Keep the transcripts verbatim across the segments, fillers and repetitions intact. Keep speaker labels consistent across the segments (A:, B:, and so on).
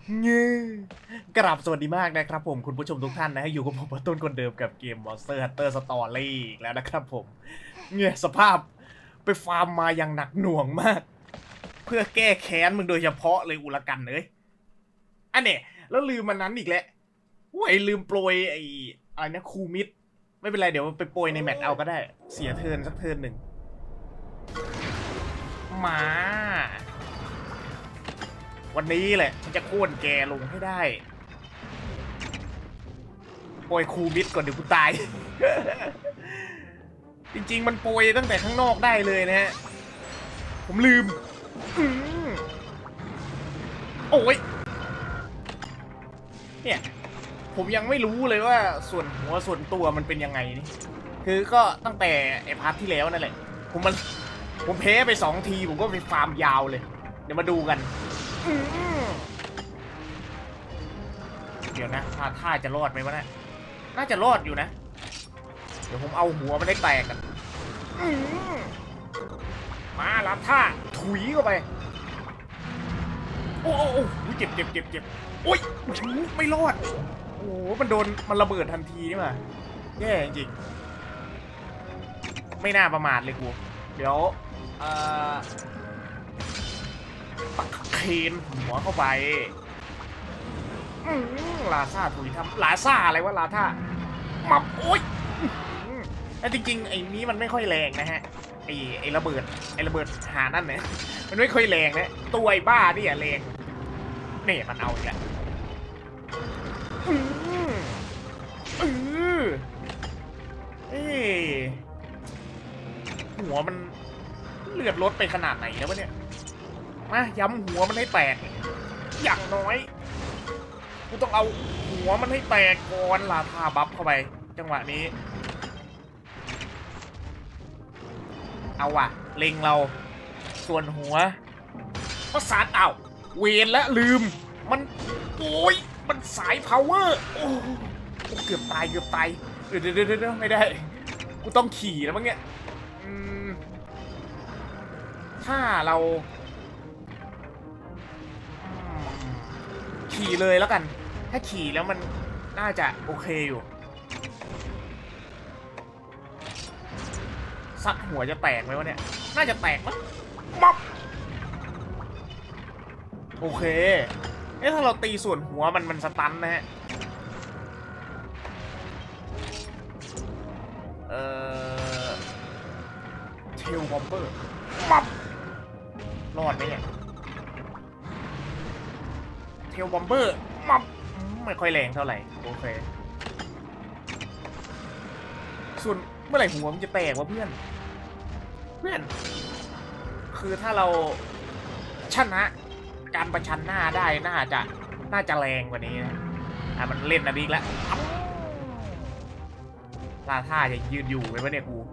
A: เงี้ยกราบสวัสดีมากนะครับผมคุณผู้ชมทุกท่านนะฮะอยู่กับผมต้นคนเดิมกับเกม Monster Hunter Story อีกแล้วนะครับผมเงี้ยสภาพไปฟาร์มมาอย่างหนักหน่วงมากเพื่อแก้แค้นมึงโดยเฉพาะเลยอุลกันเลยอันเนี้ยแล้วลืมมันนั้นอีกแล้วโอ้ยลืมโปรยไอ้อะไรนะคูมิดไม่เป็นไรเดี๋ยวไปโปรยในแมตช์เอาก็ได้เสียเทิร์นสักเทิร์นหนึ่งมาวันนี้แหละฉันจะโค่นแกลงให้ได้โปรยคูมิดก่อนเดี๋ยวกูตาย จริงๆมันโปรยตั้งแต่ข้างนอกได้เลยนะฮะผมลืมโอ้ยเนี่ยผมยังไม่รู้เลยว่าส่วนหัวส่วนตัวมันเป็นยังไงนี่คือก็ตั้งแต่ไอพาร์ทที่แล้วนั่นแหละผมมันผมแพ้ไปสองทีผมก็ไปฟาร์มยาวเลยเดี๋ยวมาดูกันเดี๋ยวนะท่าท่าจะรอดไหมวะเนี่ยน่าจะรอดอยู่นะเดี๋ยวผมเอาหัวมันได้แตกกันมารับท่าถุยเข้าไปโอ้โหเจ็บเจ็บเจ็บเจ็บโอ้ยไม่รอดโอ้โหมันโดนมันระเบิดทันทีนี่มาแย่จริงไม่น่าประมาทเลยกูเดี๋ยวเอ่อปักเคนหัวเข้าไปลาซ่าถุยทำลาซ่าอะไรวะลาท่ามับโอ้ยแต่จริงๆไอ้นี้มันไม่ค่อยแรงนะฮะไอ้ไอ้ระเบิดไอ้ระเบิดหานั่นเนี่ยมันไม่ค่อยแรงนะตัวไอ้บ้านี่อะแรงเนี่ยมันเอาอีกแล้วอือเอ้หัวมันเลือดลดไปขนาดไหนแล้ววะเนี่ยมาย้ำหัวมันให้แตกอย่างน้อยกูต้องเอาหัวมันให้แตกก่อนลาทาบัฟเข้าไปจังหวะนี้เอาว่ะเล็งเราส่วนหัวประสานเอาเวนและลืมมันโอ้ยมันสายพาวเวอร์โอ้เกือบตายเกือบตายเดี๋ยวเดี๋ยวเดี๋ยวไม่ได้กูต้องขี่แล้วมั้งเนี่ยถ้าเราขี่เลยแล้วกันถ้าขี่แล้วมันน่าจะโอเคอยู่ซัดหัวจะแตกไหมวะเนี่ยน่าจะแตกมั้งม็อบโอเคเอ๊ะถ้าเราตีส่วนหัวมันมันสตันนะฮะเอ่อเทลบอมเบอร์ม็อบรอดไหมเนี่ยเทลบอมเบอร์ม็อบไม่ค่อยแรงเท่าไหร่โอเคส่วนเมื่อไหร่หัวมันจะแตกวะเพื่อนเพื่อนคือถ้าเราชนะการประชันหน้าได้น่าจะน่าจะแรงกว่านี้นะอ่ะมันเล่นนะบิ๊กแล้วลาท่าจะยืนอยู่ไหมวะเนี่ยกู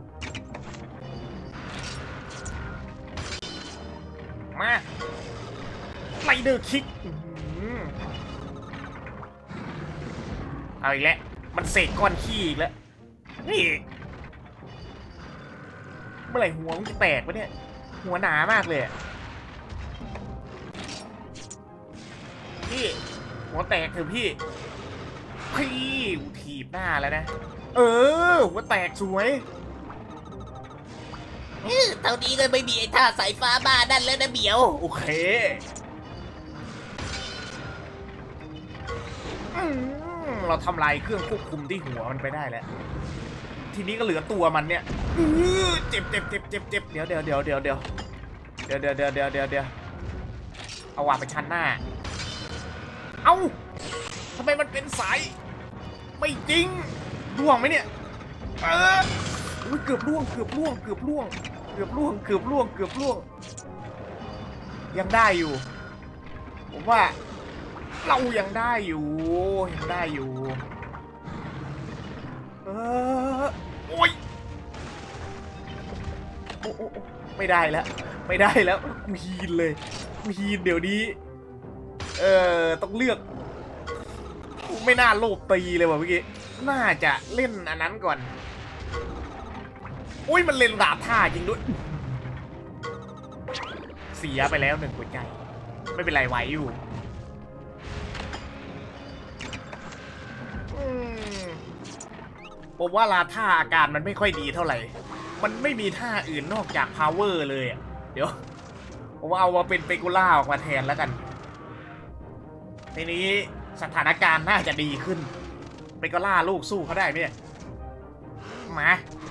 A: มาไลเดอร์คิกเอาอีกแล้วมันเสกก้อนขี้อีกแล้วนี่เมื่อไหร่หัวมันจะแตกวะเนี่ยหัวหนามากเลยพี่หัวแตกเถอะพี่พี่ถีบหน้าแล้วนะเออหัวแตกสวย
B: เท่านี้ก็ไม่มีไอ้ท่าสายฟ้าบ้านั่นแล้วนะเบียว
A: โอเคเราทำลายเครื่องควบคุมที่หัวมันไปได้แล้วทีนี้ก็เหลือตัวมันเนี่ยเจ็บเจ็บเจ็บเจ็บเจ็บเดี๋ยวเดี๋ยวเดี๋ยวเดี๋ยวเดี๋ยวเดี๋ยวเดี๋ยวเดี๋ยวเดี๋ยวเดี๋ยวเดี๋ยวเอาว่าไปชั้นหน้าเอ้าทำไมมันเป็นสายไม่จริงร่วงไหมเนี่ยเออเกือบร่วงเกือบร่วงเกือบร่วงเกือบร่วงเกือบร่วงเกือบร่วงยังได้อยู่ผมว่าเรายังได้อยู่ยังได้อยู่เออโอ้ยโอ้โอ้ไม่ได้แล้วไม่ได้แล้วกูฮีนเลยกูฮีนเดี๋ยวนี้เออต้องเลือกกูไม่น่าโลภตีเลยว่ะเมื่อกี้น่าจะเล่นอันนั้นก่อนโอ้ยมันเล่นดาบท่าจริงด้วยเสียไปแล้วหนึ่งหัวใจไม่เป็นไรไหวอยู่มผมว่าลาท่าอาการมันไม่ค่อยดีเท่าไหร่มันไม่มีท่าอื่นนอกจาก power เลยอ่ะเดี๋ยวผมว่าเอามาเป็นเปกูล่าออกมาแทนแล้วกันทีนี้สถานการณ์น่าจะดีขึ้นเปกูล่าลูกสู้เขาได้ไหมเนี่ยมา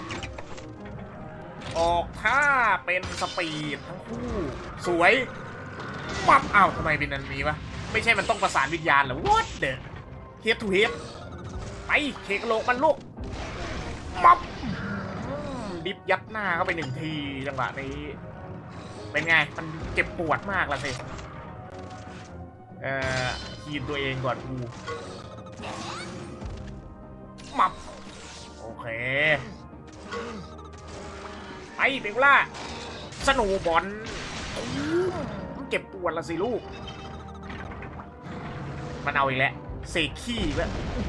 A: ออกท่าเป็นสปีดทั้งคู่สวยปั๊บอ้าวทำไมเป็นอันนี้วะไม่ใช่มันต้องประสานวิญญาณเหรอ what the head to head ไปเคกโลกมันลูกมับดิฟยัดหน้าเข้าไปหนึ่งทีจังหวะนี้เป็นไงมันเจ็บปวดมากละสิเอ่อคีนตัวเองก่อนกูมับโอเคไปเบลล่าสโนว์บอลเจ็บปวดละสิลูกมันเอาอีกแล้วเสกขี้แบบ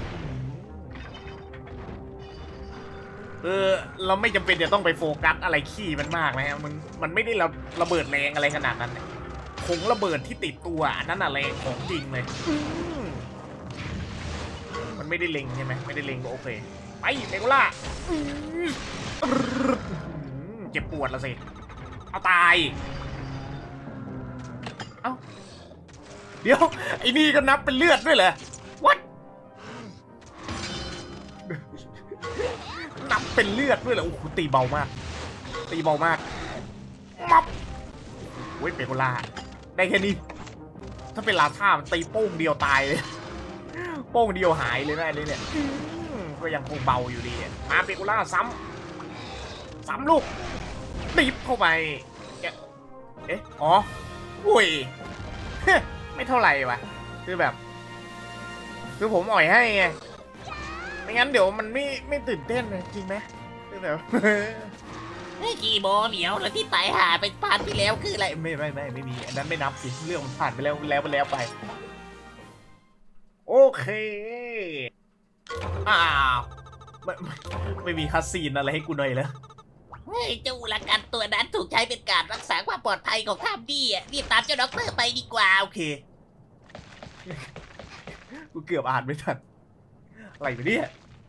A: เออเราไม่จำเป็นจะต้องไปโฟกัสอะไรขี้มันมากนะฮะมันมันไม่ได้ระระเบิดแรงอะไรขนาดนั้นเนี่ยคงระเบิดที่ติดตัวอันนั้นอะไรของจริงเลยมันไม่ได้เล็งใช่ไหมไม่ได้เล็งก็โอเคไปเบลล่าเจ็บปวดละสิเอาตายเอ้าเดี๋ยวไอ้นี่ก็นับเป็นเลือดด้วยเหรอ what นับเป็นเลือดด้วยเหรอโอ้โหตีเบามากตีเบามากมับโอ้ยเปโกล่าได้แค่นี้ถ้าเป็นลาท่ามันตีโป้งเดียวตายเลยโป้งเดียวหายเลยนะนี่เนี่ยก็ยังคงเบาอยู่ดีมาเปโกล่าซ้ำซ้ำลูกตีบเข้าไปเอ๊ะอ๋ออุ้ยไม่เท่าไหร่วะคือแบบคือผมอ่อยให้ไงไม่งั้นเดี๋ยวมันไม่ไม่ตื่นเต้นเลยจริงไหมคือแบบ
B: กี่โมเหมียวแล้วที่ตายหาไปพาร์ทที่แล้วคืออะไร
A: ไม่ไม่ไม่ไม่มีอันนั้นไม่นับสิเรื่องมันผ่านไปแล้วแล้วไปแล้วไปโอเคอ้าวไม่ไม่ไม่มีคัสซีนอะไรให้กูหน่อยแล้ว
B: เฮ้ยเจ้าอุลกันตัวนั้นถูกใช้เป็นการรักษาความปลอดภัยของท่ามดี้อ่ะรีบตามเจ้าด็อกเตอร์ไปดีกว่า
A: โอเคกูเกือบอ่านไม่ทันอะไรไปเนี่ย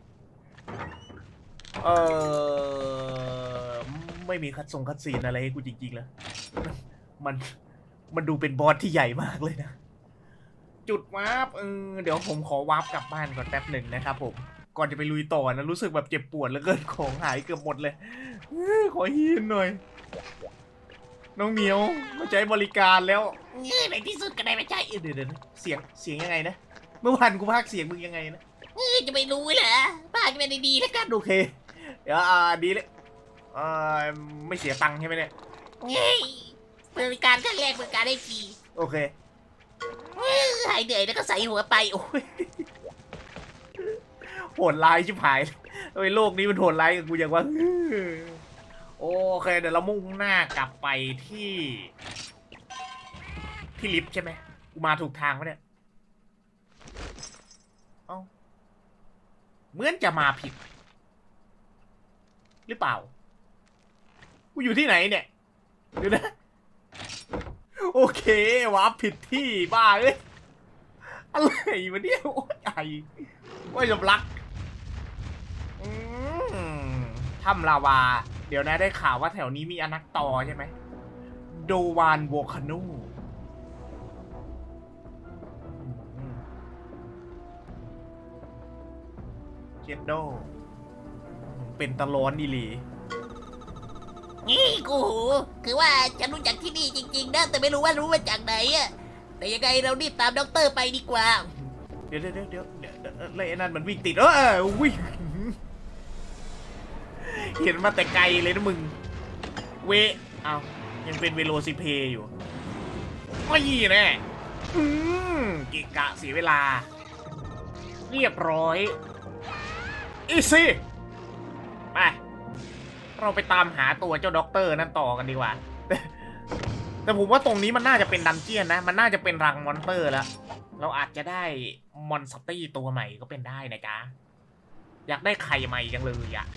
A: เออไม่มีคัดทรงคัดซีนอะไรให้กูจริงๆแล้วมันมันดูเป็นบอสที่ใหญ่มากเลยนะจุดวาร์ปเออเดี๋ยวผมขอวาร์ปกลับบ้านก่อนแป๊บหนึ่งนะครับผมก่อนจะไปลุยต่อนะรู้สึกแบบเจ็บปวดแล้วเกินของหายเกือบหมดเลยขอฮีนหน่อยน้องเหมียวมาใช้บริการแล้ว
B: ในที่สุดก็ได้มาใช้
A: เดี๋ยวเดี๋ยวเสียงเสียงยังไงนะเมื่อวานกูพากเสียงมึงยังไงนะ
B: จะไม่รู้เหรอบ้านไม่ได้ดีแล้วกัน
A: โอเคเดี๋ยวอ่าดีเลยเอ่อไม่เสียตังค์ใช่ไหมเนี่ย
B: บริการขั้นแรกบริการได้ฟรี
A: โอเค
B: หายเหนื่อยแล้วก็ใส่หัวไปโอ้ย
A: โหดร้ายชิบหายโอ้ยโลกนี้มันโหดร้ายกับกูอย่างว่าโอเคเดี๋ยวเรามุ่งหน้ากลับไปที่ที่ลิฟต์ใช่ไหมกูมาถูกทางไหมเนี่ยเอ้าเหมือนจะมาผิดหรือเปล่ากูอยู่ที่ไหนเนี่ยเดี๋ยวนะโอเควาร์ปผิดที่บ้าเลยอะไรวะเนี่ยโอ้ยไอ้ว่าจะรักถ้ำลาวาเดี๋ยวนะได้ข่าวว่าแถวนี้มีอนักตอใช่ไหมโดวานโวคาโนเจดโดเป็นตะลอนดีหลี
B: นี่กูคือว่าฉันรู้จักที่นี่จริงๆนะแต่ไม่รู้ว่ารู้มาจากไหนอะแต่ยังไงเรารีบตามด็อกเตอร์ไปดีกว่า
A: เดี๋ยวเดี๋ยวเดี๋ยวเดี๋ยวเลยนั่นมันวิ่งติดเออวิ่งเห็นมาแต่ไกลเลยนะมึงเวเอายังเป็นเวโรซิเพอยู่ไม่ยี่แน่กิกะเสียเวลาเรียบร้อยอีซี่ไปเราไปตามหาตัวเจ้าด็อกเตอร์นั่นต่อกันดีกว่าแต่ผมว่าตรงนี้มันน่าจะเป็นดันเจียนนะมันน่าจะเป็นรังมอนเตอร์แล้วเราอาจจะได้มอนสตี้ตัวใหม่ก็เป็นได้นะจ๊ะอยากได้ไข่ใหม่จังเลยอะ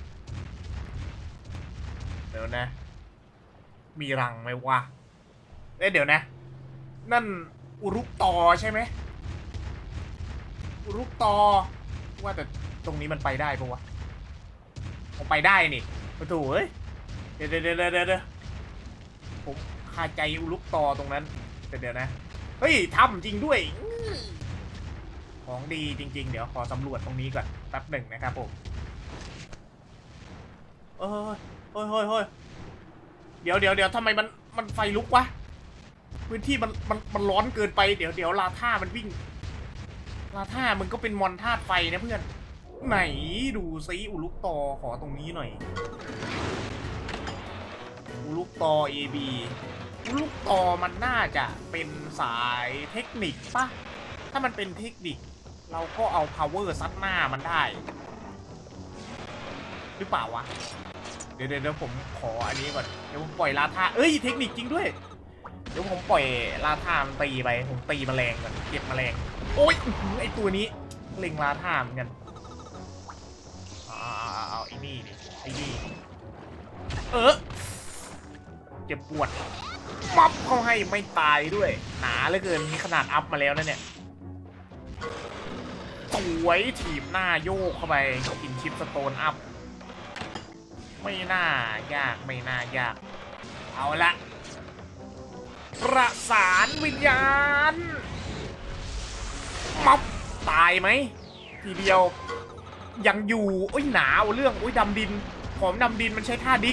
A: เดี๋ยวนะมีรังไหมวะเอ้ยเดี๋ยวนะนั่นอุรุกตอใช่ไหมอุรุกตอว่าแต่ตรงนี้มันไปได้ปะวะผมไปได้นี่มาถูเอ้ยเดี๋ยวเดี๋ยวเดี๋ยวเดี๋ยวผมคาใจอุลุกตอตรงนั้นเดี๋ยวนะเฮ้ยทำจริงด้วยของดีจริงๆเดี๋ยวขอสำรวจตรงนี้ก่อนแป๊บหนึ่งนะครับผมเออเฮ้ยเฮ้ยเฮ้ยเดี๋ยวเดี๋ยวเดี๋ยวทำไมมันมันไฟลุกวะพื้นที่มันมันมันร้อนเกินไปเดี๋ยวเดี๋ยวลาท่ามันวิ่งลาท่ามันก็เป็นมอนธาตุไฟนะเพื่อนไหนดูซิอุลุกตอขอตรงนี้หน่อยอุลุกตอ เอ บี อุลุกตอมันน่าจะเป็นสายเทคนิคปะถ้ามันเป็นเทคนิคเราก็เอา power ซัดหน้ามันได้หรือเปล่าวะเดี๋ยวเดี๋ยวผมขออันนี้ก่อนเดี๋ยวผมปล่อยลาท่าเอ้ยเทคนิคจริงด้วยเดี๋ยวผมปล่อยลาท่ามันตีไปผมตีแมลงก่อนเก็บแมลงโอ้ยไอตัวนี้เล็งลาท่าเหมือนกันเอาเอาไอ้นี่ดิไอ้นี่เออเจ็บปวดมับเขาให้ไม่ตายด้วยหนาเหลือเกินมีขนาดอัพมาแล้วนะเนี่ยสวยถีบหน้าโยกเข้าไปกินชิปสโตนอัพไม่น่ายากไม่น่ายากเอาละประสานวิญญาณมับตายไหมทีเดียวยังอยู่โอ้ยหนาวเรื่องโอ้ยดำดินผมดำดินมันใช้ท่าดิก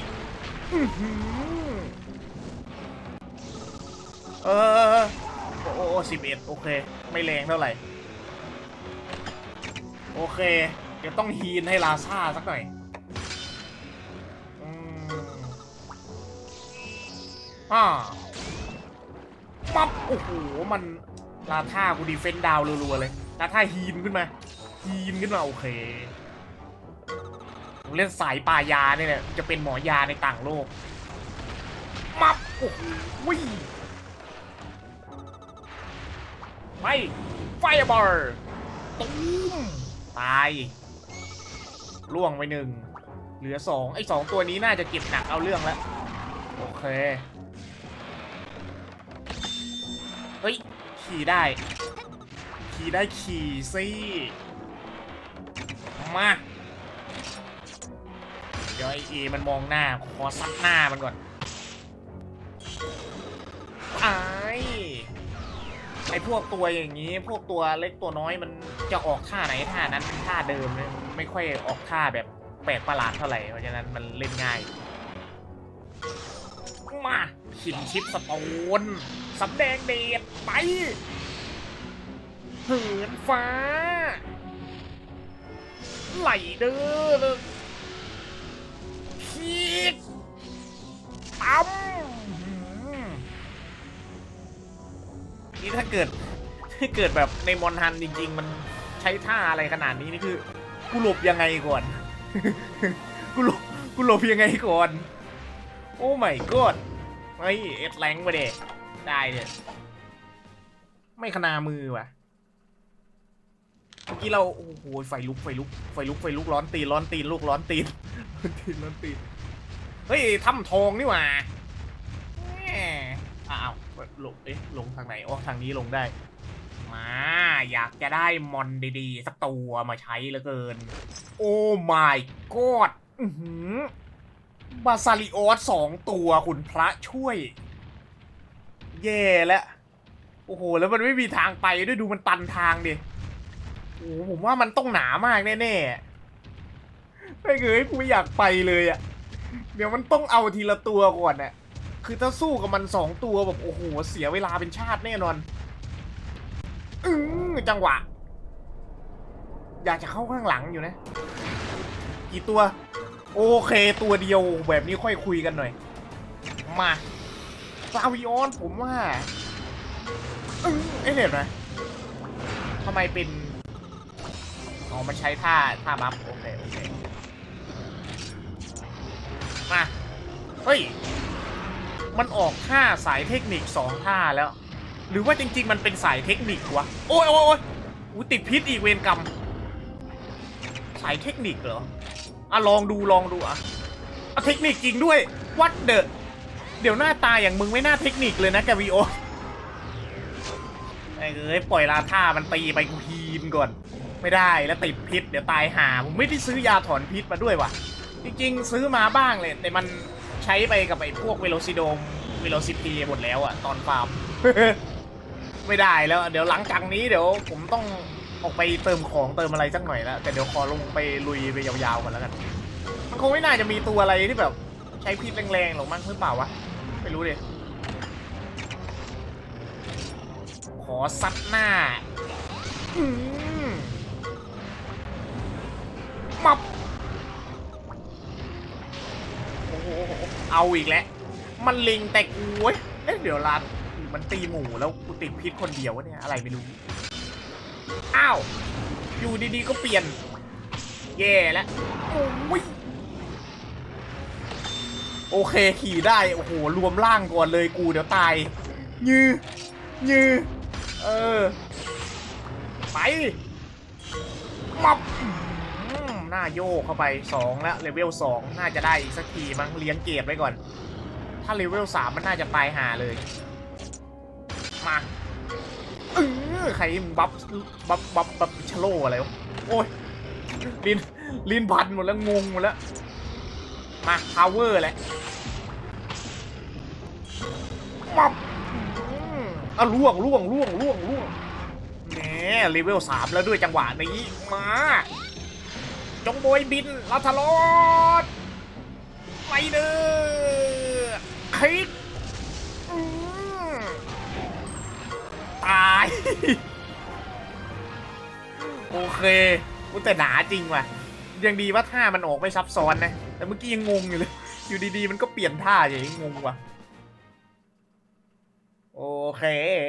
A: เออโอ้โอ้สิบเอ็ดโอเคไม่แรงเท่าไหร่โอเคเดี๋ยวต้องฮีนให้ลาซ่าสักหน่อยอืมอ่าปั๊บโอ้โหมันลาท่ากูดีเฟนดาวรัวๆเลยลาท่าฮีนขึ้นมาฮีนขึ้นมาโอเคผมเล่นสายป่ายาเนี่ยแหละจะเป็นหมอยาในต่างโลกมับโอ้โหไม่ไฟบอลตุ้มตายล่วงไปหนึ่งเหลือสองไอ้สองตัวนี้น่าจะเก็บหนักเอาเรื่องแล้วโอเคเฮ้ยขี่ได้ขี่ได้ขี่สิมาเดี๋ยวไอเอมันมองหน้าขอซัดหน้ามันก่อนไอ้ไอพวกตัวอย่างนี้พวกตัวเล็กตัวน้อยมันจะออกท่าไหนท่านั้นท่าเดิมเลยไม่ค่อยออกท่าแบบแปลกประหลาดเท่าไหร่เพราะฉะนั้นมันเล่นง่ายมาขินชิปสโตนสำแดงเดชไปเหินฟ้าไหลเด้อพีกตั้มนี่ถ้าเกิดถ้าเกิดแบบในมอนฮันจริงๆมันใช้ท่าอะไรขนาดนี้นี่คือกูหลบยังไงก่อน กูหลบกูหลบยังไงก่อนโอ้ไม่กอดเฮ้ยเอ็ดแรงไปเด็ได้เนี่ยไม่ขนามือว่ะเมื่อกี้เราโอ้โหไฟลุกไฟลุกไฟลุกไฟลุกร้อนตีนร้อนตีนลูกร้อนตีนร้อนตีนร้อนตีนเฮ้ยถ้ำทองนี่หว่าอ้าวลงเอ๊ะลงทางไหนอ๋อทางนี้ลงได้มาอยากจะได้มอนดีๆสักตัวมาใช้เหลือเกินโอ้ my god อื้อหือบาซาลิออสสองตัวคุณพระช่วยแย่แล้วโอ้โหแล้วมันไม่มีทางไปด้วยดูมันตันทางดิโอ้ผมว่ามันต้องหนามากแน่ๆไม่เคยกูไม่อยากไปเลยอ่ะเดี๋ยวมันต้องเอาทีละตัวก่อนน่ะคือถ้าสู้กับมันสองตัวแบบโอ้โหเสียเวลาเป็นชาติแน่นอนอือจังหวะอยากจะเข้าข้างหลังอยู่นะกี่ตัวโอเคตัวเดียวแบบนี้ค่อยคุยกันหน่อยมาฟาวิออนผมว่าอือไอเด็ดนะทำไมเป็นอ๋อมันใช้ท่าท่าบัฟโอเคโอเคมาเฮ้ยมันออกท่าสายเทคนิคสองท่าแล้วหรือว่าจริงๆมันเป็นสายเทคนิควะโอ้ยโอ้ยโอ้ยอู้ติดพิษอีกเวรกรรมสายเทคนิคเหรออ่ะลองดูลองดูอ่ะอ่ะเทคนิคจริงด้วยวัดเดอะเดี๋ยวหน้าตาอย่างมึงไม่น่าเทคนิคเลยนะแกวีโอไอ้เอ้ยปล่อยลาท่ามันตีไปกูฮีนก่อนไม่ได้แล้วติดพิษเดี๋ยวตายห่าผมไม่ได้ซื้อยาถอนพิษมาด้วยว่ะจริงๆซื้อมาบ้างเลยแต่มันใช้ไปกับไอ้พวกเวโรซิโดมเวโรซิปีหมดแล้วอะตอนฟาร์ม ไม่ได้แล้วเดี๋ยวหลังจากนี้เดี๋ยวผมต้องออกไปเติมของเติมอะไรสักหน่อยแล้วแต่เดี๋ยวขอลงไปลุยไปยาวๆก่อนแล้วกันมันคงไม่น่าจะมีตัวอะไรที่แบบใช้พิษแรงๆหรอกมั้งหรือเปล่าวะไม่รู้ดิขอซัดหน้าอืมมับโอ้โหเอาอีกแล้วมันลิงแต่กูเว้ยเอ๊ะเดี๋ยวรัดมันตีหมูแล้วกูติดพิษคนเดียววะเนี่ยอะไรไม่รู้อ้าวอยู่ดีๆก็เปลี่ยนแย่แล้วโอ้ยโอเคขี่ได้โอ้โหรวมร่างก่อนเลยกูเดี๋ยวตายยือยือเออไปมับหน้าโยกเข้าไปสองแล้วเลเวลสองน่าจะได้อีกสักทีมั้งเลี้ยงเกรดไว้ก่อนถ้าเลเวลสามมันน่าจะตายห่าเลยมาเออใครมึงบัฟบัฟบัฟบัฟชโลอะไรวะโอ้ยลินลินพันหมดแล้วงงหมดแล้วมาพาวเวอร์แหละมับอ่ะล่วงล่วงล่วงล่วงล่วงแหมเลเวลสามแล้วด้วยจังหวะนี้มาจงโบยบินลาทารอดไปเด้อคลิกตายโอเคกูแต่หนาจริงว่ะยังดีว่าท่ามันออกไม่ซับซ้อนนะแต่เมื่อกี้ยังงงอยู่เลยอยู่ดีๆมันก็เปลี่ยนท่าอย่างนี้งงว่ะโอเค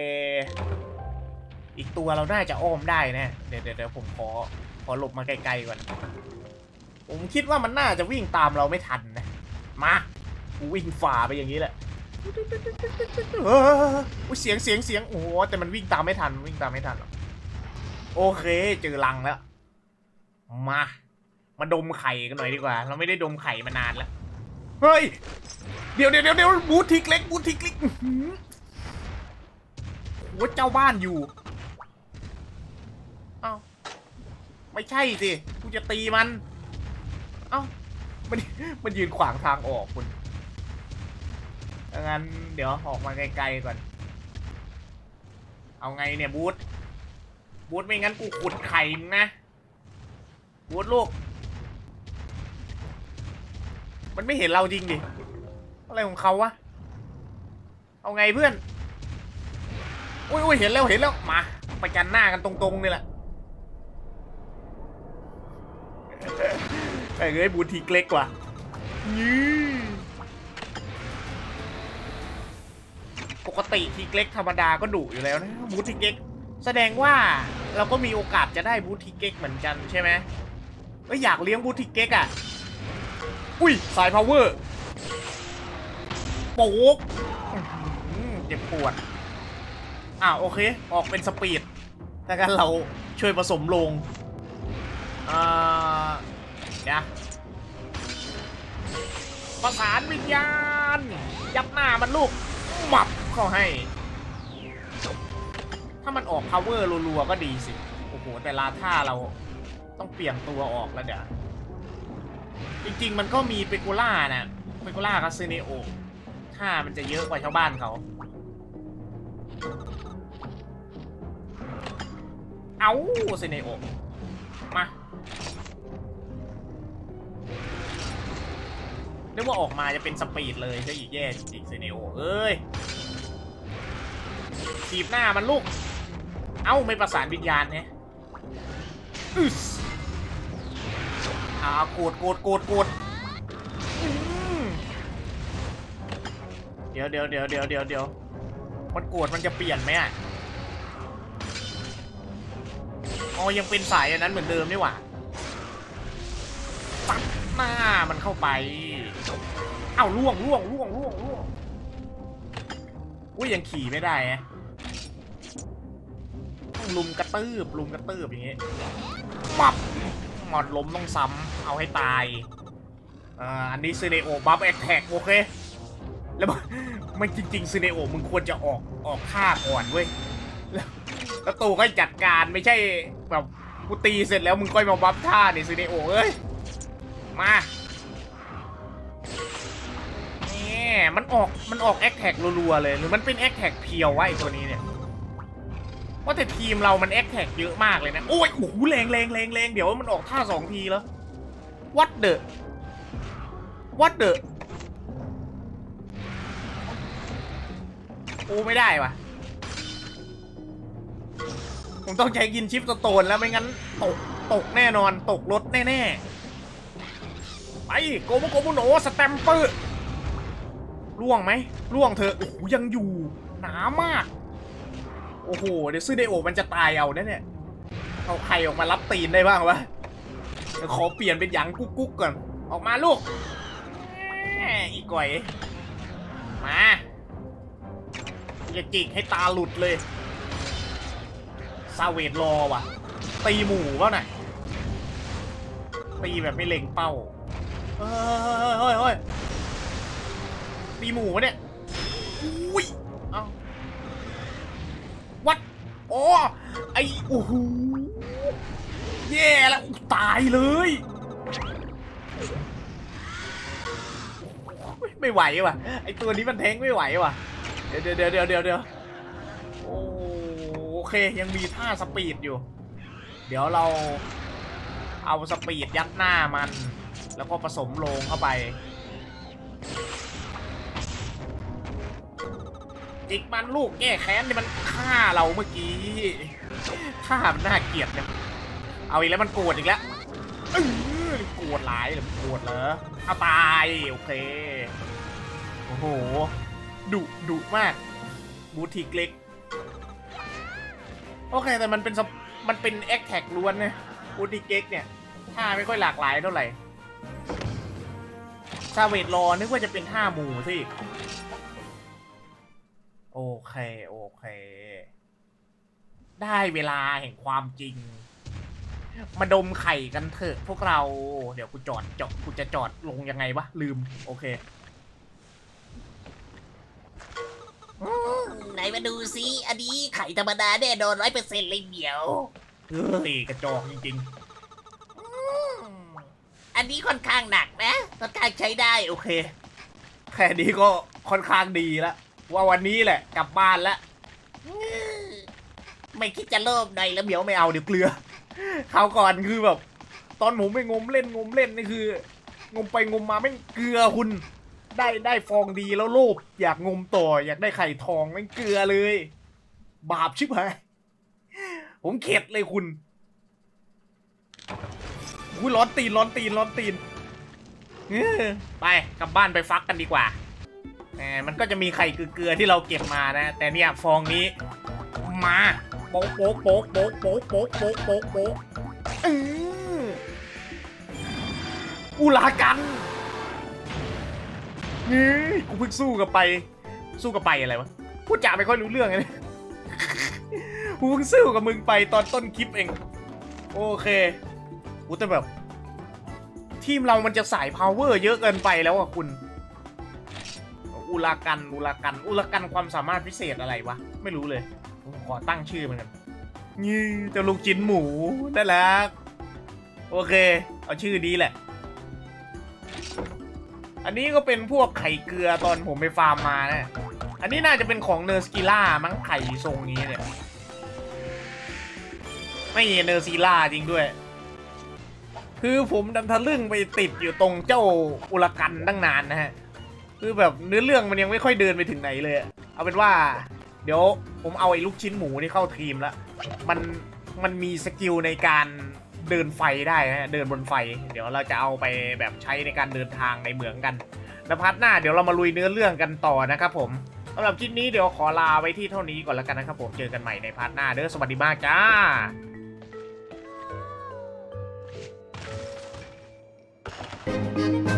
A: อีกตัวเราน่าจะอ้อมได้นะเดี๋ยวเดี๋ยวผมขอขอหลบมาไกลๆก่อนผมคิดว่ามันน่าจะวิ่งตามเราไม่ทันนะมากูวิ่งฝ่าไปอย่างนี้แหละเออเสียงเสียงเสียงโอ้โหแต่มันวิ่งตามไม่ทันวิ่งตามไม่ทันหรอกโอเคเจอรังแล้วมามาดมไข่กันหน่อยดีกว่าเราไม่ได้ดมไข่มานานแล้วเฮ้ยเดี๋ยวเดี๋ยวเดี๋ยวบูทิกเล็กบูทิกเล็กโอ้เจ้าบ้านอยู่เอ้าไม่ใช่สิกูจะตีมันเอ้ามันมันยืนขวางทางออกคุณงั้นเดี๋ยวออกมาไกลๆก่อนเอาไงเนี่ยบูธบูธไม่งั้นกูขุดไข่มึงนะบูธลูกมันไม่เห็นเราจริงดิอะไรของเขาวะเอาไงเพื่อนอุ้ยอุ้ยเห็นแล้วเห็นแล้วมาประจันหน้ากันตรงๆนี่แหละไอ้เอ้ยบูธทีเล็กกว่าปกติทีเล็กธรรมดาก็ดุอยู่แล้วนะบูธทีเล็กแสดงว่าเราก็มีโอกาสจะได้บูธทีเล็กเหมือนกันใช่ไหมก็อยากเลี้ยงบูธทีเล็กอ่ะอุ้ยสายพาวเวอร์โป๊กเจ็บปวดอ่าโอเคออกเป็นสปีดแต่กันเราช่วยผสมลงอ่าเดี๋ยวประสานวิญญาณยับหน้ามันลูกหมับเข้าให้ถ้ามันออก power รัวๆก็ดีสิโอ้โหแต่ลาท่าเราต้องเปลี่ยนตัวออกแล้วเดี๋ยวจริงๆมันก็มีเปกูล่านะเปกูล่ากับเซเนโอท่ามันจะเยอะกว่าชาวบ้านเขาเอาเซเนโอมานึกว่าออกมาจะเป็นสปีดเลยจะอีกแย่จริงๆเซเนโอเอ้ยถีบหน้ามันลูกเอ้าไม่ประสานวิญญาณเนี่ยอึสอ่าโกรธโกรธโกรธโกรธเดี๋ยวเดี๋ยวเดี๋ยวเดี๋ยวเดี๋ยวเดี๋ยวมันโกรธมันจะเปลี่ยนไหมอ่ะอ๋อยังเป็นสายอันนั้นเหมือนเดิมนี่หว่าตัดหน้ามันเข้าไปเอ้าล่วงล่วงล่วงล่วงล่วงอุ้ยยังขี่ไม่ได้ฮะต้องลุมกระตืบลุมกระตืบอย่างงี้ปับหมอนล้มต้องซ้ำเอาให้ตายอ่าอันนี้ซีเนโอบัฟแอคแท็กโอเคแล้วมันจริงๆซีเนโอมึงควรจะออกออกท่าก่อนเว้ยแล้วแล้วตูก็จัดการไม่ใช่แบบกูตีเสร็จแล้วมึงค่อยมาบัฟท่านี่ซิเนโอเอ้ยมานี่มันออกมันออกแอคแท็กรัวๆเลยหรือมันเป็นแอคแท็กเพียววะไอตัวนี้เนี่ยว่าแต่ทีมเรามันแอคแท็กเยอะมากเลยนะโอ้ยโอ้โหแรงแรงแรงแรงเดี๋ยวมันออกท่าสองทีแล้ววัดเดอะวัดเดอะโอ้ไม่ได้วะผมต้องใช้กินชิปสโตนแล้วไม่งั้นตกตกแน่นอนตกรถแน่ๆไปโกโมโกโมโนสแตมเปอร์ล่วงไหมล่วงเธอโอ้โหยังอยู่หนามากโอ้โหเดี๋ยวซื้อไดโอมันจะตายเอาเนี่ยเอาใครออกมารับตีนได้บ้างวะเดี๋ยวขอเปลี่ยนเป็นหยังกุ๊กกุ๊กก่อนออกมาลูกอีกก่อยมาอย่าจิกให้ตาหลุดเลยซาเวดรอว่ะตีหมูเปล่าน่ะตีแบบไม่เล็งเป้าเฮ้ยเฮ้ยเฮ้ยตีหมูเนี่ยอุ้ยเอ้าวัดอ๋อไอ้โอ้โหแย่แล้วตายเลยไม่ไหวว่ะไอ้ตัวนี้มันแทงไม่ไหวว่ะเดี๋ยวเดี๋ยวเดี๋ยวเดี๋ยวเดี๋ยวโอเคยังมีท่าสปีดอยู่เดี๋ยวเราเอาสปีดยัดหน้ามันแล้วก็ผสมโลงเข้าไปจิกมันลูกแก้แค้นที่มันฆ่าเราเมื่อกี้ฆ่ามันน่าเกลียดเนี่ยเอาอีกแล้วมันโกรธอีกแล้วโกรธหลายหรือโกรธเหรอเอาตายโอเคโอ้โหดุดุมากบูติกเล็กโอเคแต่มันเป็นมันเป็นแอคแท็กล้วนเนี่ยบูติกเล็กเนี่ยท่าไม่ค่อยหลากหลายเท่าไหร่ซาเวดรอนึกว่าจะเป็นท่าหมู่สิโอเคโอเคได้เวลาแห่งความจริงมาดมไข่กันเถอะพวกเราเดี๋ยวกูจอดจอดกูจะจอดลงยังไงวะลืมโอเค
B: ไหนมาดูซิอันนี้ไข่ธรรมดาแน่นอนร้อยเปอร์เซ็นต์เลยเดี๋ยว
A: เฮ้ยกระจอกจริง
B: ๆอันนี้ค่อนข้างหนักนะค่อนข้างใช้ได้
A: โอเคแค่นี้ก็ค่อนข้างดีแล้วว่าวันนี้แหละกลับบ้านแล้ว
B: ไม่คิดจะโลภหน่อยแล้ว
A: เดี๋ยวไม่เอาเดี๋ยวเกลือคราวก่อนคือแบบตอนผมไปงมเล่นงมเล่นนี่คืองมไปงมมาไม่เกลือคุณได้ได้ฟองดีแล้วโลภอยากงมต่ออยากได้ไข่ทองไม่เกลือเลยบาปชิบหายผมเข็ดเลยคุณอุ้ยร้อนตีนร้อนตีนร้อนตีนไปกลับบ้านไปฟักกันดีกว่าแหมมันก็จะมีไข่เกลือที่เราเก็บมานะแต่เนี่ยฟองนี้มาโป๊กโป๊กโป๊กโป๊กโป๊กโป๊กโป๊กโป๊กโป๊กอุลากันนี่กูเพิ่งสู้กับไปสู้กับไปอะไรวะพูดจาไม่ค่อยรู้เรื่องเลยกูเพิ่งสู้กับมึงไปตอนต้นคลิปเองโอเคกูแต่แบบทีมเรามันจะสายพาวเวอร์เยอะเกินไปแล้วอ่ะคุณอุลากันอุลากันอุลากันความสามารถพิเศษอะไรวะไม่รู้เลยผมขอตั้งชื่อมันกันนี่เจ้าลูกชิ้นหมูได้แล้วโอเคเอาชื่อนี้แหละอันนี้ก็เป็นพวกไข่เกลือตอนผมไปฟาร์มมานะอันนี้น่าจะเป็นของเนอร์สกิล่ามั้งไข่ทรงนี้เนี่ยไม่เนอร์ซิล่าจริงด้วยคือผมดันทะลึ่งไปติดอยู่ตรงเจ้าอุลากันตั้งนานนะฮะคือแบบเนื้อเรื่องมันยังไม่ค่อยเดินไปถึงไหนเลยเอาเป็นว่าเดี๋ยวผมเอาไอ้ลูกชิ้นหมูนี่เข้าทีมแล้วมันมันมีสกิลในการเดินไฟได้นะเดินบนไฟเดี๋ยวเราจะเอาไปแบบใช้ในการเดินทางในเมืองกันแล้วพาร์ทหน้าเดี๋ยวเรามาลุยเนื้อเรื่องกันต่อนะครับผมสำหรับคลิปนี้เดี๋ยวขอลาไว้ที่เท่านี้ก่อนแล้วกันนะครับผมเจอกันใหม่ในพาร์ทหน้าเด้อสวัสดีมากจ้าThank you.